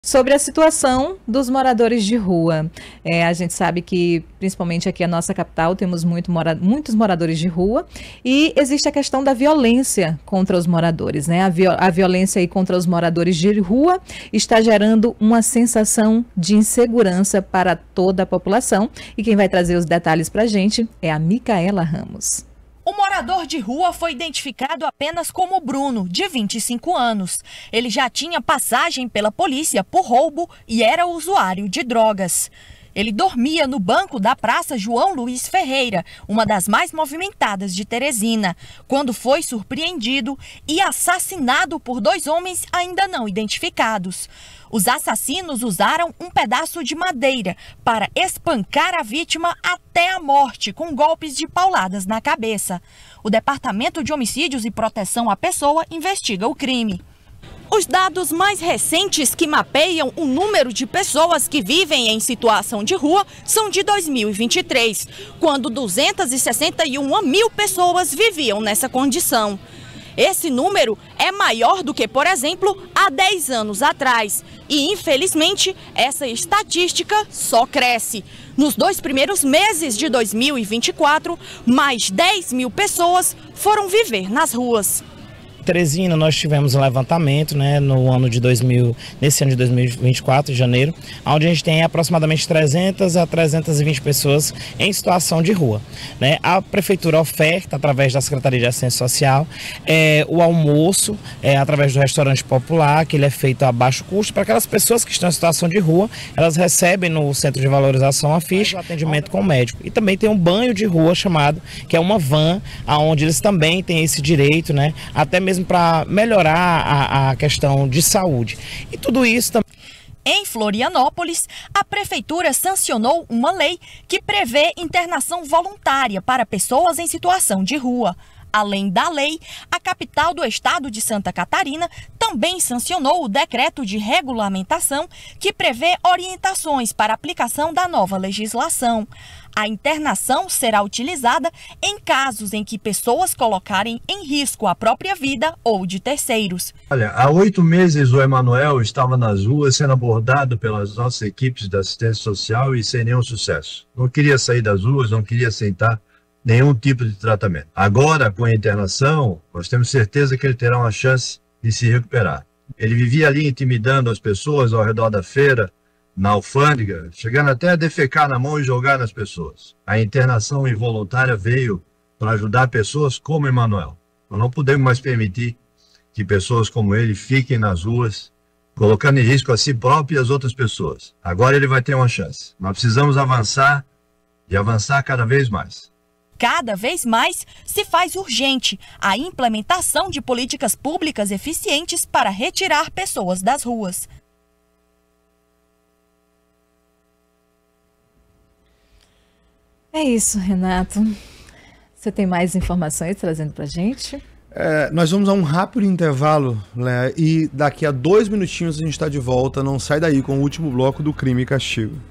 Sobre a situação dos moradores de rua. A gente sabe que, principalmente aqui na nossa capital, temos muitos moradores de rua e existe a questão da violência contra os moradores, né? A violência aí contra os moradores de rua está gerando uma sensação de insegurança para toda a população. E quem vai trazer os detalhes para a gente é a Micaela Ramos. O morador de rua foi identificado apenas como Bruno, de 25 anos. Ele já tinha passagem pela polícia por roubo e era usuário de drogas. Ele dormia no banco da Praça João Luiz Ferreira, uma das mais movimentadas de Teresina, quando foi surpreendido e assassinado por dois homens ainda não identificados. Os assassinos usaram um pedaço de madeira para espancar a vítima até a morte, com golpes de pauladas na cabeça. O Departamento de Homicídios e Proteção à Pessoa investiga o crime. Os dados mais recentes que mapeiam o número de pessoas que vivem em situação de rua são de 2023, quando 261 mil pessoas viviam nessa condição. Esse número é maior do que, por exemplo, há 10 anos atrás. E, infelizmente, essa estatística só cresce. Nos 2 primeiros meses de 2024, mais 10 mil pessoas foram viver nas ruas. Teresina, nós tivemos um levantamento, né, nesse ano de 2024, em janeiro, onde a gente tem aproximadamente 300 a 320 pessoas em situação de rua, né? A prefeitura oferta, através da Secretaria de Assistência Social, o almoço, através do restaurante popular, que ele é feito a baixo custo, para aquelas pessoas que estão em situação de rua, elas recebem no Centro de Valorização a ficha, o atendimento com o médico. E também tem um banho de rua chamado, que é uma van, onde eles também têm esse direito, né, até mesmo para melhorar a questão de saúde. E tudo isso também. Em Florianópolis, a prefeitura sancionou uma lei que prevê internação voluntária para pessoas em situação de rua. Além da lei, a capital do estado de Santa Catarina também sancionou o decreto de regulamentação que prevê orientações para a aplicação da nova legislação. A internação será utilizada em casos em que pessoas colocarem em risco a própria vida ou de terceiros. Olha, há 8 meses o Emanuel estava nas ruas sendo abordado pelas nossas equipes da assistência social e sem nenhum sucesso. Não queria sair das ruas, não queria aceitar nenhum tipo de tratamento. Agora, com a internação, nós temos certeza que ele terá uma chance de se recuperar. Ele vivia ali intimidando as pessoas ao redor da feira, na alfândega, chegando até a defecar na mão e jogar nas pessoas. A internação involuntária veio para ajudar pessoas como Emanuel. Nós não podemos mais permitir que pessoas como ele fiquem nas ruas, colocando em risco a si próprio e as outras pessoas. Agora ele vai ter uma chance. Nós precisamos avançar e avançar cada vez mais. Cada vez mais se faz urgente a implementação de políticas públicas eficientes para retirar pessoas das ruas. É isso, Renato. Você tem mais informações trazendo para a gente? Nós vamos a um rápido intervalo, né? E daqui a 2 minutinhos a gente está de volta. Não sai daí com o último bloco do Crime e Castigo.